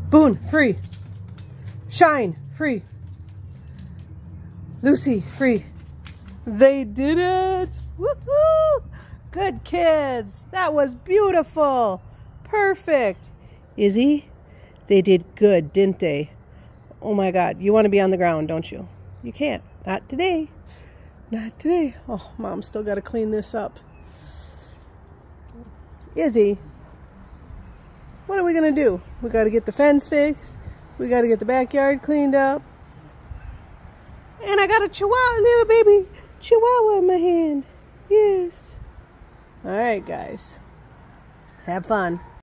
Boone, free. Shine, free. Lucy, free. They did it. Woohoo! Good kids. That was beautiful. Perfect. Izzy, they did good, didn't they? Oh my God. You want to be on the ground, don't you? You can't. Not today. Not today. Oh, Mom still got to clean this up. Izzy, what are we going to do? We got to get the fence fixed. We got to get the backyard cleaned up. And I got a chihuahua, little baby chihuahua in my hand. Yes. All right, guys. Have fun.